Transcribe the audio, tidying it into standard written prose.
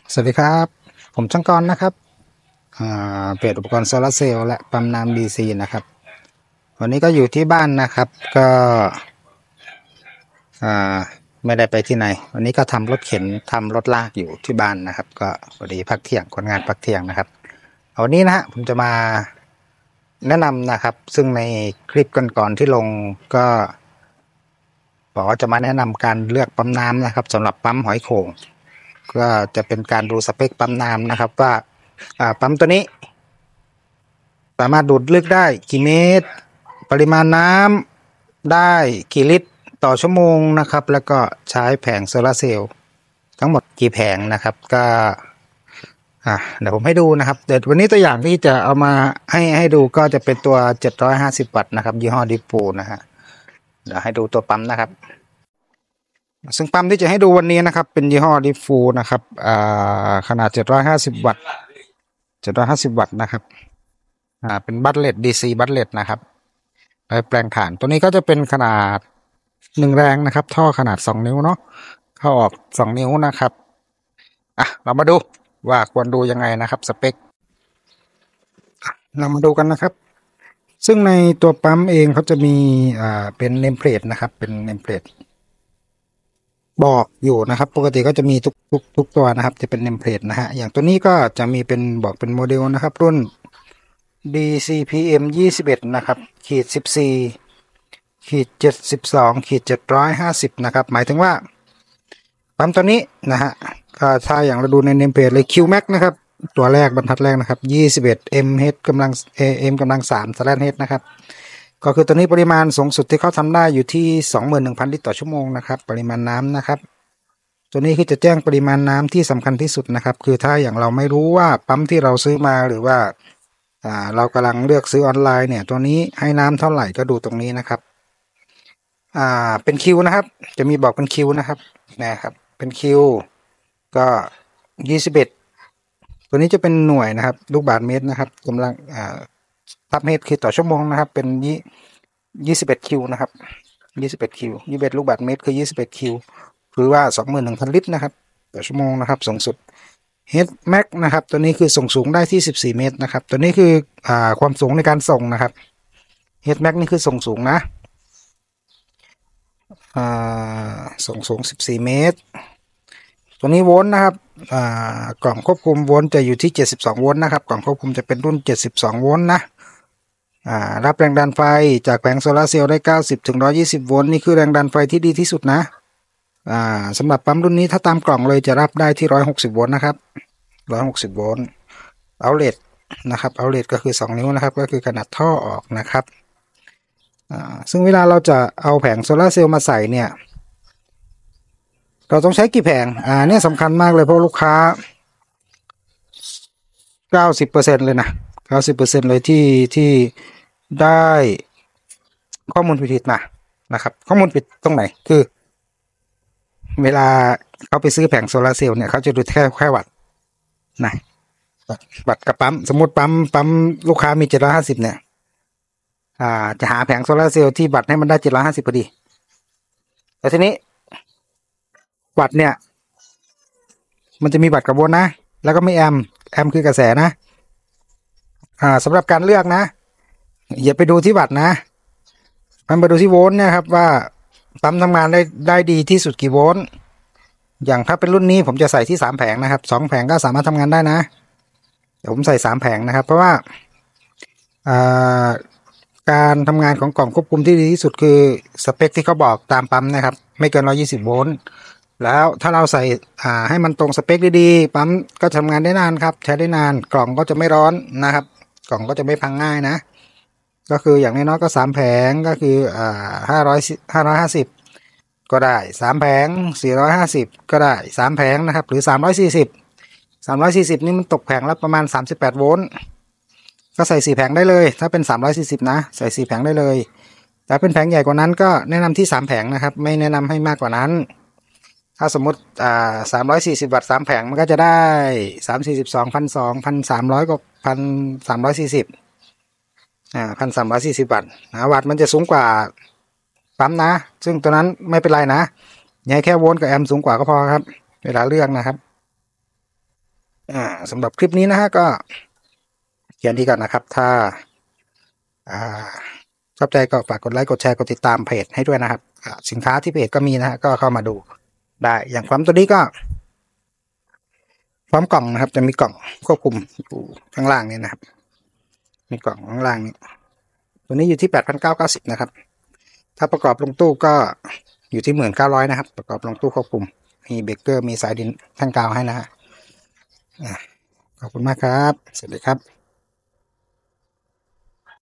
สวัสดีครับผมช่างกรนะครับเปิดอุปกรณ์โซลาร์เซลล์และปั๊มน้ำ DC นะครับวันนี้ก็อยู่ที่บ้านนะครับก็อ่าไม่ได้ไปที่ไหนวันนี้ก็ทำรถเข็นทำรถลากอยู่ที่บ้านนะครับก็พอดีพักเที่ยงคนงานพักเที่ยงนะครับวันนี้นะฮะผมจะมาแนะนำนะครับซึ่งในคลิปก่อนๆที่ลงก็บอกว่าจะมาแนะนำการเลือกปั๊มน้ำนะครับสำหรับปั๊มหอยโข่งก็จะเป็นการดูสเปคปั๊มน้ำนะครับว่าปั๊มตัวนี้สามารถดูดลึกได้กี่เมตรปริมาณน้ำได้กี่ลิตรต่อชั่วโมงนะครับแล้วก็ใช้แผงโซลาร์เซลล์ทั้งหมดกี่แผงนะครับก็เดี๋ยวผมให้ดูนะครับเดี๋ยววันนี้ตัวอย่างที่จะเอามาให้ดูก็จะเป็นตัว750วัตต์นะครับยี่ห้อดิฟูนะฮะเดี๋ยวให้ดูตัวปั๊มนะครับซึ่งปั๊มที่จะให้ดูวันนี้นะครับเป็นยี่ห้อดิฟูนะครับขนาด750วัตต์750วัตต์นะครับเป็นบัตเลต DC บัตเลตนะครับไปแปลงถ่านตัวนี้ก็จะเป็นขนาด1แรงนะครับท่อขนาด2นิ้วเนาะเข้าออก2นิ้วนะครับเรามาดูว่าควรดูยังไงนะครับสเปคเรามาดูกันนะครับซึ่งในตัวปั๊มเองเขาจะมีเป็นเนมเพลทนะครับเป็นเนมเพลทบอกอยู่นะครับปกติก็จะมีทุกตัวนะครับจะเป็นเนมเพลทนะฮะอย่างตัวนี้ก็จะมีเป็นบอกเป็นโมเดลนะครับรุ่น DCPM 21นะครับขีด14ขีด72ขีด750นะครับหมายถึงว่าปั๊มตัวนี้นะฮะก็ถ้าอย่างเราดูในเนมเพลทเลย QMax นะครับตัวแรกบรรทัดแรกนะครับ21 mH กำลัง m กำลัง3/h นะครับก็คือตัวนี้ปริมาณสูงสุดที่เขาทำได้อยู่ที่ 21,000 ลิตรต่อชั่วโมงนะครับปริมาณน้ำนะครับตัวนี้คือจะแจ้งปริมาณน้ำที่สำคัญที่สุดนะครับคือถ้าอย่างเราไม่รู้ว่าปั๊มที่เราซื้อมาหรือว่าเรากำลังเลือกซื้อออนไลน์เนี่ยตัวนี้ให้น้ำเท่าไหร่ก็ดูตรงนี้นะครับเป็นคิวนะครับจะมีบอกเป็นคิวนะครับเป็นคิวก็21ตัวนี้จะเป็นหน่วยนะครับลูกบาศก์เมตรนะครับกำลังทับเมตรคือต่อชั่วโมงนะครับเป็น21คิวนะครับ21คิว21ลูกบาศก์เมตรคือ21คิวหรือว่า 21,000 ลิตรนะครับต่อชั่วโมงนะครับสูงสุดHead Max นะครับตัวนี้คือส่งสูงได้ที่14เมตรนะครับตัวนี้คือความสูงในการส่งนะครับ Head Max นี่คือส่งสูงนะส่งสูง14เมตรตัวนี้โวลต์นะครับกล่องควบคุมโวลต์จะอยู่ที่72โวลต์นะครับกล่องควบคุมจะเป็นรุ่น72โวลต์นะรับแรงดันไฟจากแผงโซลาร์เซลล์ได้90ถึง120โวลต์นี่คือแรงดันไฟที่ดีที่สุดนะสำหรับปั๊มรุ่นนี้ถ้าตามกล่องเลยจะรับได้ที่160โวลต์นะครับ160โวลต์เอาเลทนะครับเอาเลทก็คือ2นิ้วนะครับก็คือขนาดท่อออกนะครับซึ่งเวลาเราจะเอาแผงโซลาร์เซลล์มาใส่เนี่ยเราต้องใช้กี่แผงเนี่ยสำคัญมากเลยเพราะลูกค้า90%เลยนะ90%เลยที่ได้ข้อมูลผิดมานะครับข้อมูลผิดตรงไหนคือเวลาเขาไปซื้อแผงโซลาร์เซลล์เนี่ยเขาจะดูแค่วัตต์นะวัตต์กับปั๊มสมมติปั๊มลูกค้ามี750เนี่ยจะหาแผงโซลาร์เซลล์ที่วัตต์ให้มันได้750พอดีแต่ทีนี้วัตต์เนี่ยมันจะมีวัตต์กับโวลต์นะแล้วก็ไม่แอมคือกระแสนะสำหรับการเลือกนะอย่าไปดูที่วัตต์นะมันไปดูที่โวลต์นะครับว่าปั๊มทำงานได้ดีที่สุดกี่โวลต์อย่างถ้าเป็นรุ่นนี้ผมจะใส่ที่3แผงนะครับ2แผงก็สามารถทำงานได้นะเดี๋ยวผมใส่3แผงนะครับเพราะว่าการทำงานของกล่องควบคุมที่ดีที่สุดคือสเปคที่เขาบอกตามปั๊มนะครับไม่เกิน120โวลต์แล้วถ้าเราใส่ให้มันตรงสเปคดีๆปั๊มก็ทำงานได้นานครับใช้ได้นานกล่องก็จะไม่ร้อนนะครับกล่องก็จะไม่พังง่ายนะก็คืออย่างน้อยๆก็3แผงก็คือ550ก็ได้3แผง450ก็ได้3แผงนะครับหรือ340นี่มันตกแผงละประมาณ38โวลต์ก็ใส่4แผงได้เลยถ้าเป็น340นะใส่4แผงได้เลยแต่เป็นแผงใหญ่กว่านั้นก็แนะนำที่3แผงนะครับไม่แนะนำให้มากกว่านั้นถ้าสมมติ340วัตต์3แผงมันก็จะได้342 1,200 1,300ก็1,3401,340วัตต์วัตต์มันจะสูงกว่าปั๊มนะซึ่งตัวนั้นไม่เป็นไรนะแค่โวลต์กับแอมป์สูงกว่าก็พอครับเวลาเลือกนะครับสำหรับคลิปนี้นะฮะก็เขียนดีก่อนนะครับถ้าอ่าชอบใจก็ฝากกดไลค์กดแชร์กดติดตามเพจให้ด้วยนะครับสินค้าที่เพจก็มีนะฮะก็เข้ามาดูได้อย่างปั๊มตัวนี้ก็พร้อมกล่องนะครับจะมีกล่องควบคุมอยู่ข้างล่างนี่นะครับมีกล่องข้างล่างนี้ตัวนี้อยู่ที่ 8,990 นะครับถ้าประกอบลงตู้ก็อยู่ที่ 1,900 นะครับประกอบลงตู้ควบคุมมีเบรกเกอร์มีสายดินแท่งกาวให้นะฮะขอบคุณมากครับสวัสดีครับ